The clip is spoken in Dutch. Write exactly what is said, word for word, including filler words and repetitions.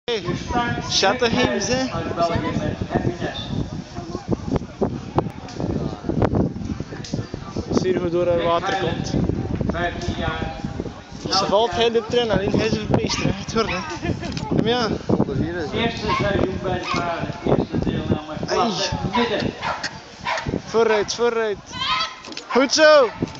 Shatter Hims, hè? Zie je hoe door het water komt. vijftien jaar. Ze valt heel de trainer, alleen hij is een beest, het hoort hè. Ja. Het eerste seizoen bij de paarden, het eerste deelname. Klasse midden. Vooruit, vooruit. Goed zo!